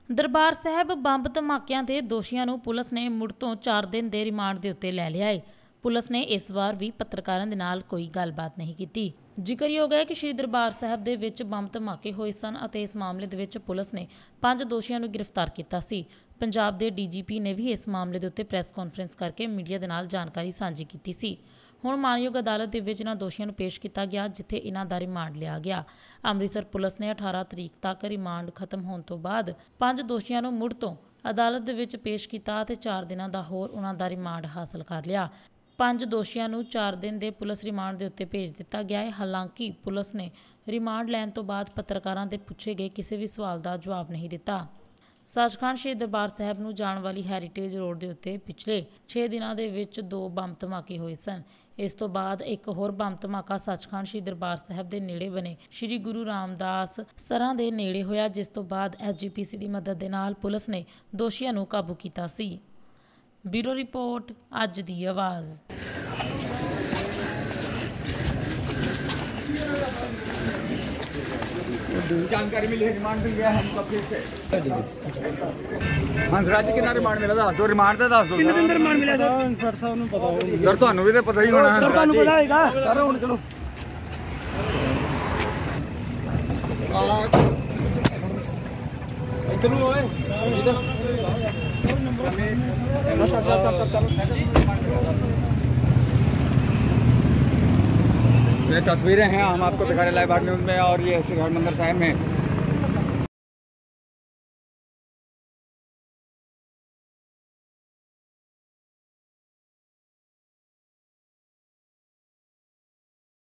Darbar Sahib bomb ਧਮਾਕਿਆਂ ਦੇ ਦੋਸ਼ੀਆਂ ਨੂੰ ਪੁਲਿਸ ਨੇ ਮੁੜ ਤੋਂ 4 ਦਿਨ ਦੇ ਰਿਮਾਂਡ ਦੇ ਉੱਤੇ ਲੈ ਲਿਆ ਹੈ। ਪੁਲਿਸ ਨੇ ਇਸ ਵਾਰ ਵੀ ਪੱਤਰਕਾਰਾਂ ਦੇ ਨਾਲ ਕੋਈ ਗੱਲਬਾਤ ਨਹੀਂ ਕੀਤੀ। ਜ਼ਿਕਰਯੋਗ ਹੈ ਕਿ ਸ਼੍ਰੀ ਦਰਬਾਰ ਸਾਹਿਬ ਦੇ ਵਿੱਚ ਬੰਬ ਧਮਾਕੇ ਹੋਏ ਸਨ ਅਤੇ ਇਸ ਮਾਮਲੇ ਦੇ ਵਿੱਚ ਪੁਲਿਸ ਨੇ 5 ਦੋਸ਼ੀਆਂ ਨੂੰ ਗ੍ਰਿਫਤਾਰ ਕੀਤਾ ਸੀ। ਪੰਜਾਬ ਦੇ ਡੀਜੀਪੀ ਨੇ ਵੀ ਇਸ ਮਾਮਲੇ ਦੇ ਉੱਤੇ ਪ੍ਰੈਸ ਕਾਨਫਰੰਸ ਕਰਕੇ ਮੀਡੀਆ ਦੇ ਨਾਲ ਜਾਣਕਾਰੀ ਸਾਂਝੀ ਕੀਤੀ ਸੀ। ਹੁਣ ਮਾਨਯੋਗ ਅਦਾਲਤ ਦੇ ਵਿੱਚ ਇਹਨਾਂ ਦੋਸ਼ੀਆਂ ਨੂੰ ਪੇਸ਼ ਕੀਤਾ ਗਿਆ, ਜਿੱਥੇ ਇਹਨਾਂ ਦਾ ਰਿਮਾਂਡ ਲਿਆ ਗਿਆ। ਅੰਮ੍ਰਿਤਸਰ ਪੁਲਿਸ ਨੇ 18 ਤਰੀਕ ਤੱਕ ਰਿਮਾਂਡ ਖਤਮ ਹੋਣ ਤੋਂ ਬਾਅਦ 5 ਦੋਸ਼ੀਆਂ ਨੂੰ ਮੁੜ ਤੋਂ ਅਦਾਲਤ ਦੇ ਵਿੱਚ ਪੇਸ਼ ਕੀਤਾ ਅਤੇ 4 ਦਿਨਾਂ ਦਾ ਹੋਰ ਉਹਨਾਂ ਦਾ ਰਿਮਾਂਡ ਹਾਸਲ ਕਰ ਲਿਆ। 5 ਦੋਸ਼ੀਆਂ ਨੂੰ 4 ਦਿਨ ਦੇ ਪੁਲਿਸ ਰਿਮਾਂਡ ਦੇ ਉੱਤੇ ਭੇਜ ਦਿੱਤਾ ਗਿਆ ਹੈ। ਹਾਲਾਂਕਿ ਪੁਲਿਸ ਨੇ ਰਿਮਾਂਡ ਲੈਣ ਤੋਂ ਬਾਅਦ ਪੱਤਰਕਾਰਾਂ ਦੇ ਪੁੱਛੇ ਗਏ ਕਿਸੇ ਵੀ ਸਵਾਲ ਦਾ ਜਵਾਬ ਨਹੀਂ ਦਿੱਤਾ। ਸੱਚਖੰਡ ਸ਼੍ਰੀ ਦਰਬਾਰ ਸਾਹਿਬ ਨੂੰ ਜਾਣ ਵਾਲੀ ਹੈਰੀਟੇਜ ਰੋਡ ਦੇ ਉੱਤੇ ਪਿਛਲੇ 6 ਦਿਨਾਂ ਦੇ ਵਿੱਚ 2 ਬੰਬ ਧਮਾਕੇ ਹੋਏ ਸਨ। ਇਸ ਤੋਂ ਬਾਅਦ ਇੱਕ ਹੋਰ ਬੰਬ ਧਮਾਕਾ ਸੱਚਖੰਡ ਸ਼੍ਰੀ ਦਰਬਾਰ ਸਾਹਿਬ ਦੇ ਨੇੜੇ ਬਣੇ ਸ਼੍ਰੀ ਗੁਰੂ ਰਾਮਦਾਸ ਸਰਾਂ ਦੇ ਨੇੜੇ ਹੋਇਆ, ਜਿਸ ਤੋਂ ਬਾਅਦ SGPC ਦੀ ਮਦਦ ਦੇ ਨਾਲ ਪੁਲਿਸ ਨੇ ਦੋਸ਼ੀਆਂ ਨੂੰ ਕਾਬੂ ਕੀਤਾ ਸੀ। ਬਿਊਰੋ ਰਿਪੋर्ट ਅੱਜ ਦੀ ਆਵਾਜ਼। जानकारी मिली है, रिमांड मिल गया हमको फिर से। हंसराज जी कितना रिमांड मिला था? दो रिमांड था, 10 कितने दिन रिमांड मिला सर साहब ਨੂੰ ਪਤਾ ਹੋਊ सर ਤੁਹਾਨੂੰ भी तो पता ही होना है ਸਰ ਤੁਹਾਨੂੰ ਪਤਾ ਹੋਏਗਾ सर ਹੁਣ ਚਲੋ ਇੱਧਰ ਨੂੰ ਓਏ ये तस्वीरें हैं हम आपको दिखा रहे लाइव न्यूज़ में, और ये हरमंदिर साहिब में